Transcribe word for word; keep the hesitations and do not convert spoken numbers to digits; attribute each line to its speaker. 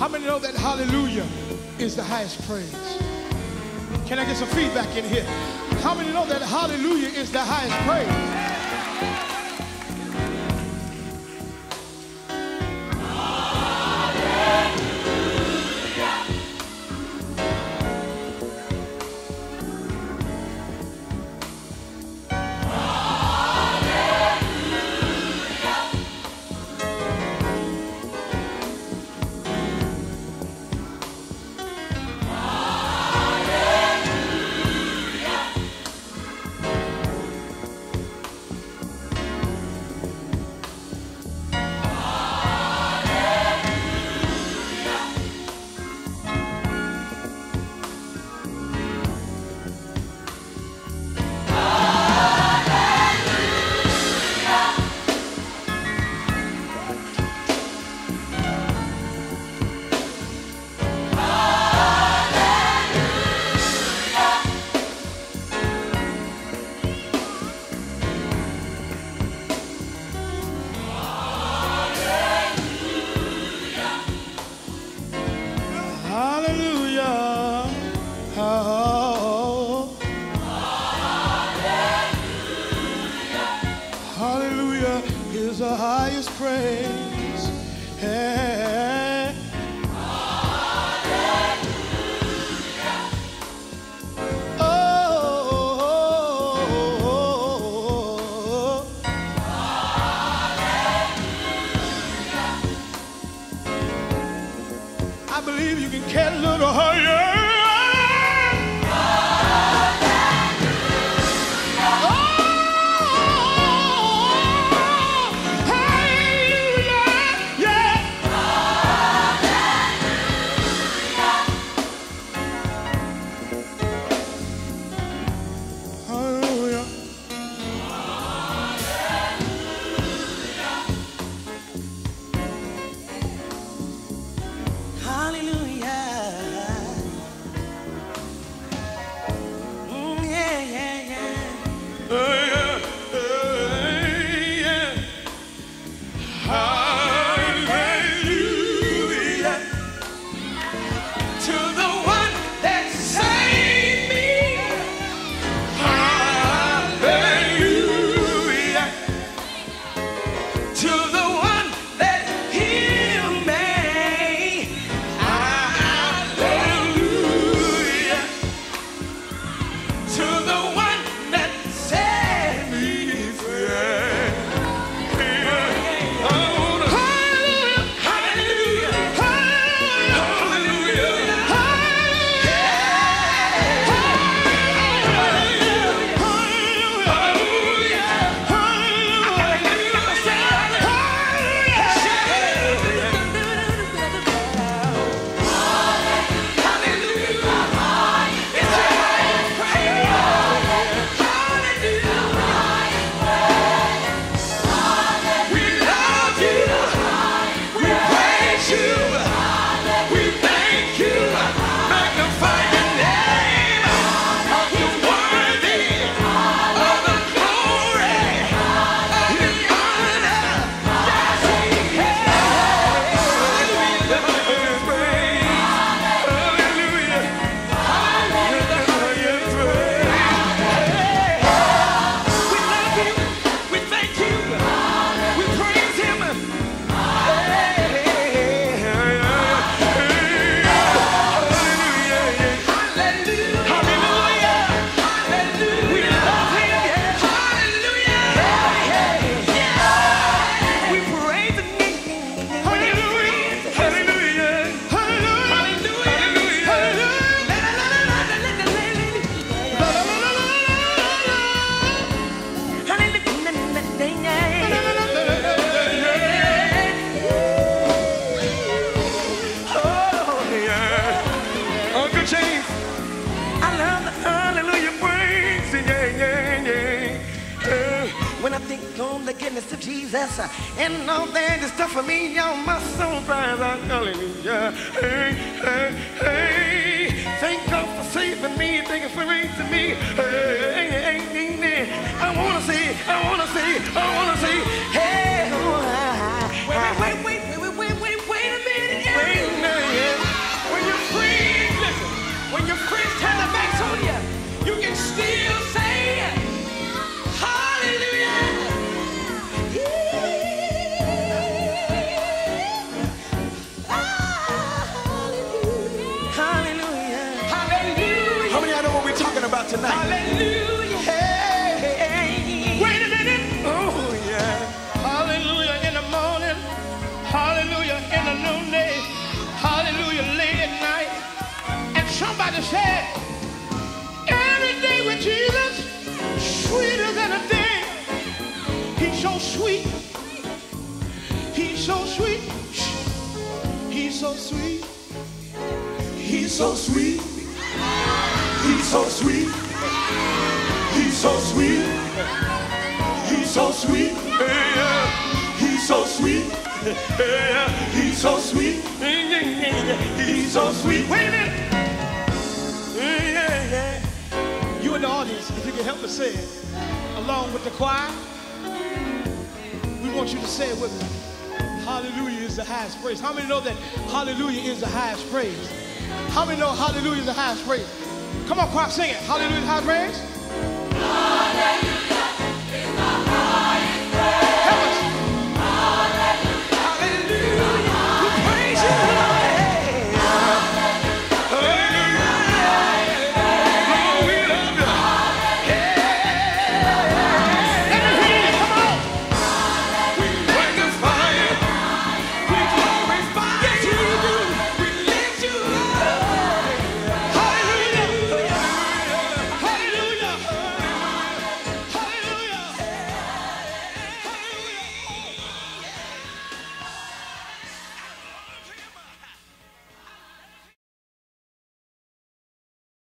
Speaker 1: How many know that hallelujah is the highest praise? Can I get some feedback in here? How many know that hallelujah is the highest praise? Hallelujah is the highest praise. Hey. Hallelujah. Oh, oh, oh, oh. Hallelujah. I believe you can get a little higher.
Speaker 2: When I think on the goodness of Jesus uh, and all that is done for me, y'all, my soul cries out, hallelujah. Hey, hey, hey. Thank God for saving me, thank you for raising me. Hey, hey, hey, hey, hey. I wanna see, I wanna see, I wanna see. Hey, oh, I, I, wait, wait, wait, wait, wait, wait, wait, wait a minute. Wait a minute.
Speaker 1: sweet. He's so sweet. He's so sweet. He's so sweet. He's so sweet. He's so sweet. He's so sweet. He's so sweet. He's so sweet. He's so sweet. Wait a minute. You in the audience, if you can help us say it, along with the choir, we want you to say it with me. Hallelujah is the highest praise. How many know that hallelujah is the highest praise? How many know hallelujah is the highest praise? Come on, choir, sing it. Hallelujah is the highest praise. Hallelujah.